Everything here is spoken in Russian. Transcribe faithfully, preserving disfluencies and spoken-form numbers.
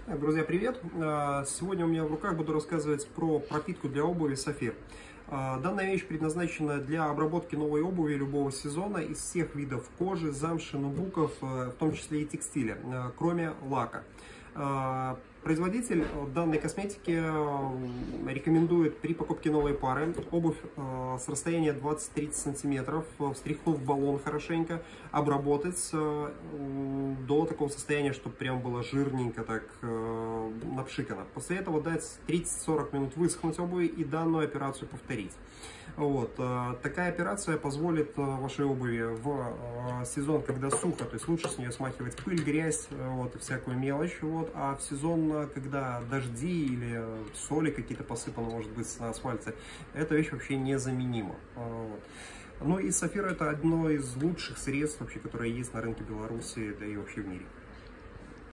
Друзья, привет! Сегодня у меня в руках буду рассказывать про пропитку для обуви Сафир. Данная вещь предназначена для обработки новой обуви любого сезона из всех видов кожи, замши, нубуков, в том числе и текстиля, кроме лака. Производитель данной косметики рекомендует при покупке новой пары обувь с расстояния двадцать-тридцать сантиметров, встряхнув баллон хорошенько, обработать до такого состояния, чтобы прям было жирненько так напшикано. После этого дать тридцать-сорок минут высохнуть обуви и данную операцию повторить. Вот. Такая операция позволит вашей обуви в сезон, когда сухо, то есть лучше с нее смахивать пыль, грязь, вот, и всякую мелочь, вот, а в сезон, когда дожди или соли какие-то посыпаны, может быть, на асфальте, эта вещь вообще незаменима. Вот. Ну и Сафир — это одно из лучших средств, вообще, которое есть на рынке Беларуси, да и вообще в мире.